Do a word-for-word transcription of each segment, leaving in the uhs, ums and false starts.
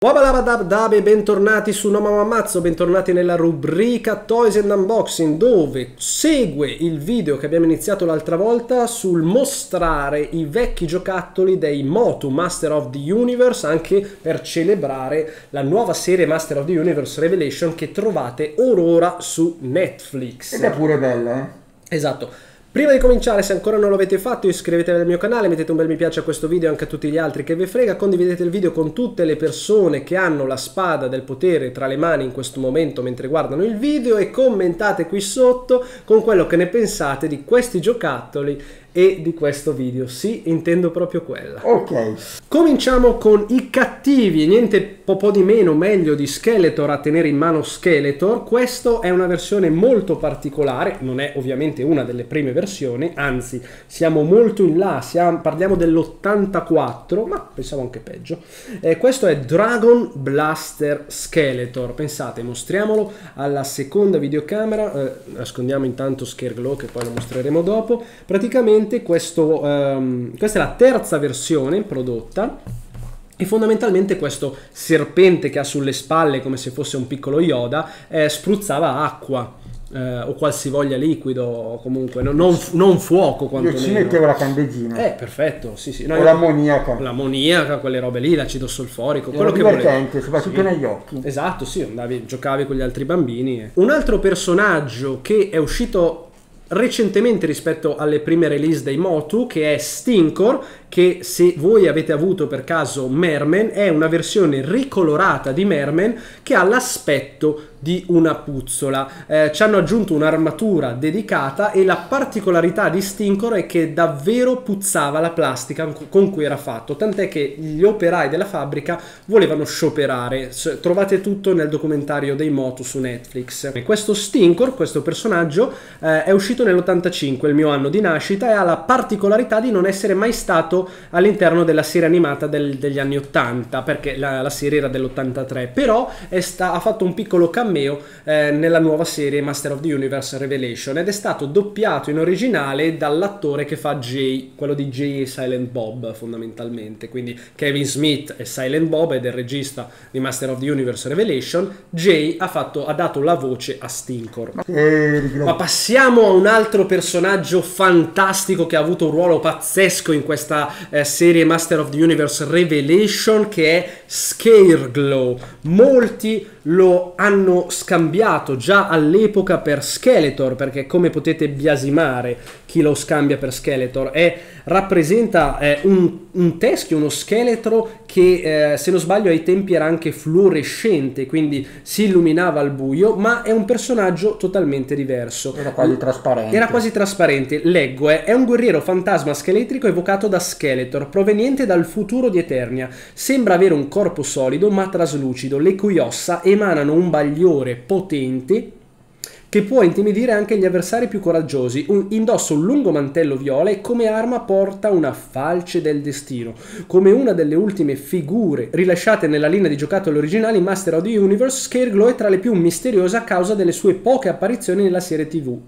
Wabalabadabdabe, bentornati su No Mama Ammazzo, bentornati nella rubrica Toys and Unboxing, dove segue il video che abbiamo iniziato l'altra volta sul mostrare i vecchi giocattoli dei Motu Master of the Universe, anche per celebrare la nuova serie Master of the Universe Revelation che trovate or ora su Netflix. Ed è pure bella, eh? Esatto. Prima di cominciare, se ancora non l'avete fatto, iscrivetevi al mio canale, mettete un bel mi piace a questo video e anche a tutti gli altri che vi frega, condividete il video con tutte le persone che hanno la spada del potere tra le mani in questo momento mentre guardano il video e commentate qui sotto con quello che ne pensate di questi giocattoli e di questo video. Sì, intendo proprio quella. Ok. Cominciamo con i cattivi, niente po', po' di meno meglio di Skeletor a tenere in mano Skeletor. Questo è una versione molto particolare, non è ovviamente una delle prime versioni, anzi siamo molto in là, siamo, parliamo dell'ottantaquattro, ma pensavo anche peggio. Eh, questo è Dragon Blaster Skeletor, pensate, mostriamolo alla seconda videocamera, eh, nascondiamo intanto Scareglow che poi lo mostreremo dopo. Praticamente Questo, um, questa è la terza versione prodotta e fondamentalmente questo serpente che ha sulle spalle come se fosse un piccolo Yoda eh, spruzzava acqua eh, o qualsivoglia liquido o comunque no, non, non fuoco quantomeno. Io ci mettevo la candeggina. Eh, perfetto, sì sì. No, o l'ammoniaca. L'ammoniaca, quelle robe lì, l'acido solforico, era quello che divertente, soprattutto sì, negli occhi. Esatto, sì, andavi, giocavi con gli altri bambini. Eh. Un altro personaggio che è uscito recentemente rispetto alle prime release dei Motu, che è Stinkor, che se voi avete avuto per caso Merman è una versione ricolorata di Merman che ha l'aspetto di una puzzola. Eh, ci hanno aggiunto un'armatura dedicata e la particolarità di Stinkor è che davvero puzzava la plastica con cui era fatto, tant'è che gli operai della fabbrica volevano scioperare. Trovate tutto nel documentario dei Motu su Netflix. E questo Stinkor, questo personaggio, eh, è uscito nell'ottantacinque, il mio anno di nascita, e ha la particolarità di non essere mai stato all'interno della serie animata del, degli anni ottanta, perché la, la serie era dell'ottantatré, però è sta, ha fatto un piccolo cameo eh, nella nuova serie Master of the Universe Revelation ed è stato doppiato in originale dall'attore che fa Jay, quello di Jay e Silent Bob fondamentalmente, quindi Kevin Smith è Silent Bob ed è il regista di Master of the Universe Revelation. Jay ha, fatto, ha dato la voce a Stinkor. Eh, Ma passiamo a un altro personaggio fantastico che ha avuto un ruolo pazzesco in questa eh, serie Master of the Universe Revelation, che è Scareglow. Molti lo hanno scambiato già all'epoca per Skeletor, perché come potete biasimare chi lo scambia per Skeletor è, rappresenta eh, un, un teschio, uno scheletro che eh, se non sbaglio ai tempi era anche fluorescente, quindi si illuminava al buio, ma è un personaggio totalmente diverso. Era quasi trasparente. Era quasi trasparente. Leggo, eh, è un guerriero fantasma scheletrico evocato da Skeletor, proveniente dal futuro di Eternia. Sembra avere un corpo solido ma traslucido, le cui ossa emanano un bagliore potente che può intimidire anche gli avversari più coraggiosi. Un, indossa un lungo mantello viola e come arma porta una falce del destino. Come una delle ultime figure rilasciate nella linea di giocattoli originali Master of the Universe, Scareglow è tra le più misteriose a causa delle sue poche apparizioni nella serie tivù.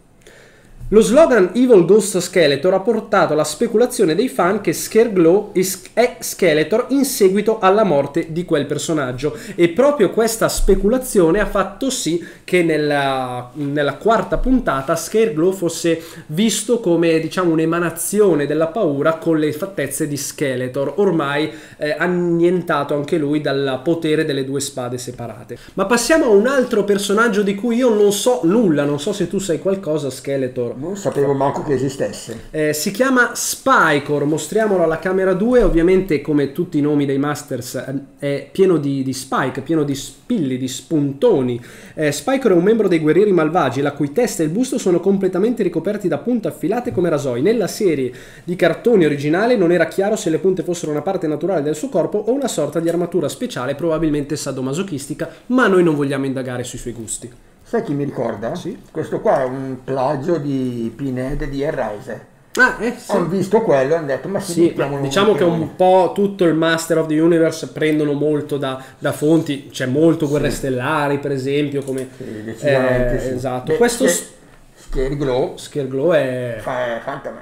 Lo slogan Evil Ghost Skeletor ha portato alla speculazione dei fan che Scareglow è Skeletor in seguito alla morte di quel personaggio, e proprio questa speculazione ha fatto sì che nella, nella quarta puntata Scareglow fosse visto come, diciamo, un'emanazione della paura con le fattezze di Skeletor, ormai eh, annientato anche lui dal potere delle due spade separate. Ma passiamo a un altro personaggio di cui io non so nulla, non so se tu sai qualcosa, Skeletor. Non sapevo manco che esistesse. Eh, si chiama Spikor, mostriamolo alla camera due. Ovviamente, come tutti i nomi dei Masters, è pieno di, di spike, pieno di spilli, di spuntoni. Eh, Spikor è un membro dei guerrieri malvagi, la cui testa e il busto sono completamente ricoperti da punte affilate come rasoi. Nella serie di cartoni originale non era chiaro se le punte fossero una parte naturale del suo corpo o una sorta di armatura speciale, probabilmente sadomasochistica, ma noi non vogliamo indagare sui suoi gusti. Sai chi mi ricorda? Sì. Questo qua è un plagio di Pinhead di Hellraiser. Ah, eh, sì. Ho visto quello e hanno detto ma sì, ma diciamo che un po' tutto il Master of the Universe prendono molto da, da fonti, c'è molto Guerre sì. Stellari per esempio, come sì, decisamente eh, sì. Esatto. Beh, questo Scareglow Scareglow è fa Fantaman. È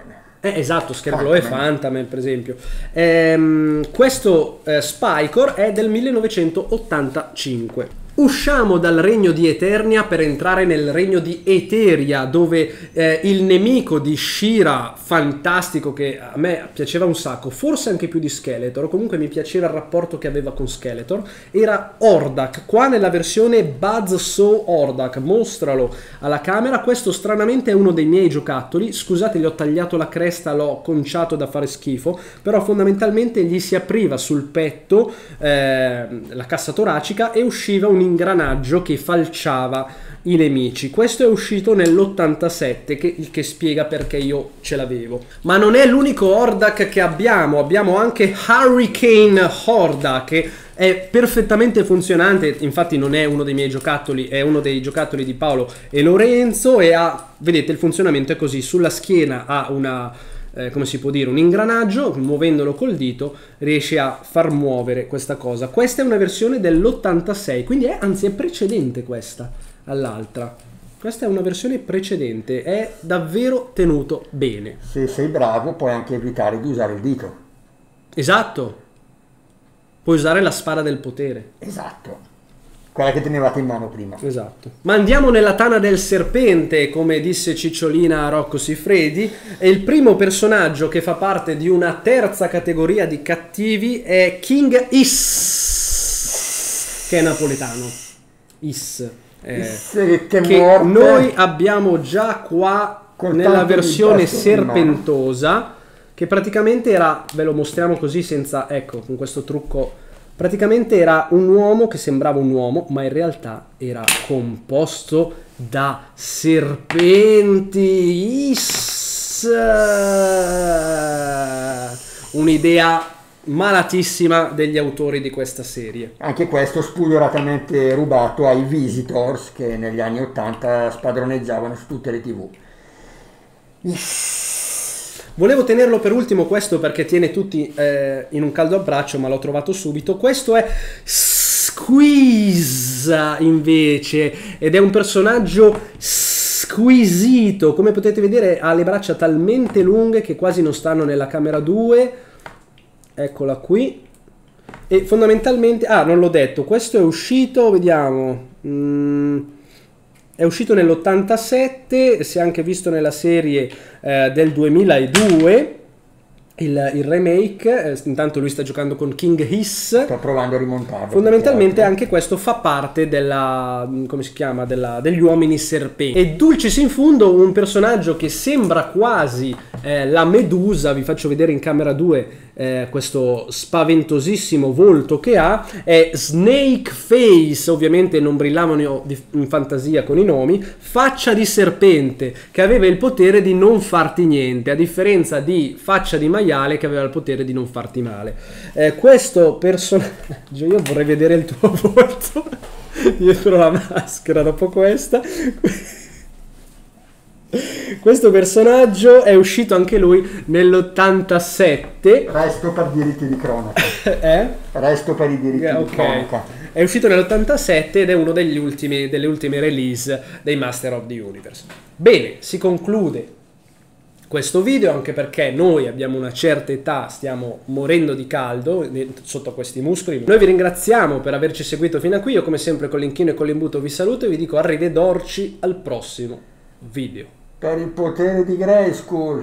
Eh, esatto, Scareglow e Phantom per esempio. Ehm, questo eh, Spycore è del millenovecentottantacinque. Usciamo dal regno di Eternia per entrare nel regno di Eteria, dove eh, il nemico di She-Ra, fantastico, che a me piaceva un sacco, forse anche più di Skeletor, comunque mi piaceva il rapporto che aveva con Skeletor, era Hordak. Qua nella versione Buzzsaw Hordak, mostralo alla camera. Questo stranamente è uno dei miei giocattoli, scusate, gli ho tagliato la cresta, l'ho conciato da fare schifo, però fondamentalmente gli si apriva sul petto eh, la cassa toracica e usciva un ingranaggio che falciava i nemici. Questo è uscito nell'ottantasette, che, il che spiega perché io ce l'avevo. Ma non è l'unico Hordak che abbiamo, abbiamo anche Hurricane Hordak, che è perfettamente funzionante, infatti non è uno dei miei giocattoli, è uno dei giocattoli di Paolo e Lorenzo, e ha, vedete, il funzionamento è così: sulla schiena ha una Eh, come si può dire, un ingranaggio, muovendolo col dito riesce a far muovere questa cosa. Questa è una versione dell'ottantasei, quindi è, anzi è precedente questa all'altra. Questa è una versione precedente, è davvero tenuto bene. Se sei bravo puoi anche evitare di usare il dito. Esatto, puoi usare la spada del potere. Esatto, quella che tenevate in mano prima. Esatto. Ma andiamo nella tana del serpente, come disse Cicciolina a Rocco Siffredi. E il primo personaggio che fa parte di una terza categoria di cattivi è King Is, che è napoletano. Is. Eh, Is che, che morte. Noi abbiamo già qua Con nella tanto di versione bastoni in serpentosa, che praticamente era, ve lo mostriamo così senza, ecco, con questo trucco. Praticamente era un uomo che sembrava un uomo, ma in realtà era composto da serpenti. Is. Un'idea malatissima degli autori di questa serie. Anche questo spudoratamente rubato ai Visitors, che negli anni ottanta spadroneggiavano su tutte le tivù. Is. Volevo tenerlo per ultimo questo perché tiene tutti eh, in un caldo abbraccio, ma l'ho trovato subito. Questo è Squeeze invece, ed è un personaggio squisito. Come potete vedere ha le braccia talmente lunghe che quasi non stanno nella camera due. Eccola qui. E fondamentalmente, ah, non l'ho detto, questo è uscito, vediamo, mm, è uscito nell'ottantasette, si è anche visto nella serie eh, del duemiladue, il, il remake. Eh, intanto lui sta giocando con King Hiss. Sto provando a rimontarlo. Fondamentalmente anche questo fa parte della, come si chiama, della, degli uomini serpenti. E Dulcis in fundo, un personaggio che sembra quasi eh, la Medusa, vi faccio vedere in camera due eh, questo spaventosissimo volto che ha, è Snake Face, ovviamente non brillavano in fantasia con i nomi, faccia di serpente, che aveva il potere di non farti niente, a differenza di faccia di maiale che aveva il potere di non farti male. Eh, questo personaggio, io vorrei vedere il tuo volto dietro la maschera dopo questa. Questo personaggio è uscito anche lui nell'ottantasette. Resto per diritti di cronaca. Eh? Resto per i diritti Okay. di cronaca. È uscito nell'ottantasette ed è uno degli ultimi, delle ultime release dei Master of the Universe. Bene, si conclude questo video, anche perché noi abbiamo una certa età, stiamo morendo di caldo sotto questi muscoli. Noi vi ringraziamo per averci seguito fino a qui. Io come sempre con l'inchino e con l'imbuto vi saluto e vi dico arrivederci al prossimo video. Per il potere di Grayskull.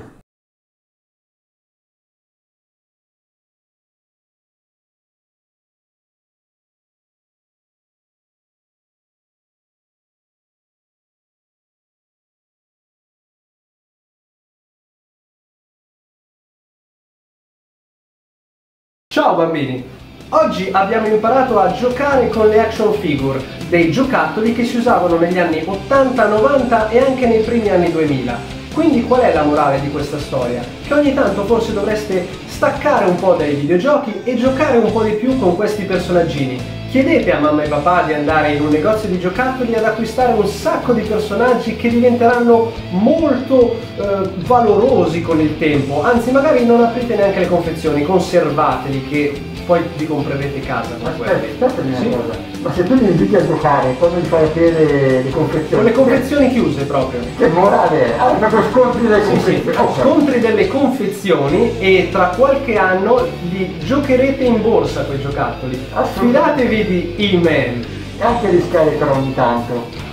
Ciao bambini! Oggi abbiamo imparato a giocare con le action figure, dei giocattoli che si usavano negli anni ottanta, novanta e anche nei primi anni duemila. Quindi qual è la morale di questa storia? Che ogni tanto forse dovreste staccare un po' dai videogiochi e giocare un po' di più con questi personaggini. Chiedete a mamma e papà di andare in un negozio di giocattoli ad acquistare un sacco di personaggi che diventeranno molto eh, valorosi con il tempo. Anzi, magari non aprite neanche le confezioni, conservateli, che poi vi comprerete casa con quelli. Aspetta, aspetta una Sì. cosa. Ma se tu li inviti a giocare, quando gli fai aprire le confezioni? Con le confezioni chiuse proprio. Che morale è? Ah, proprio scontri delle Sì, sì, confezioni. Ok. scontri delle confezioni e tra qualche anno li giocherete in borsa quei giocattoli. Assolutamente. Fidatevi di E-Man. E anche gli scheletri ogni tanto.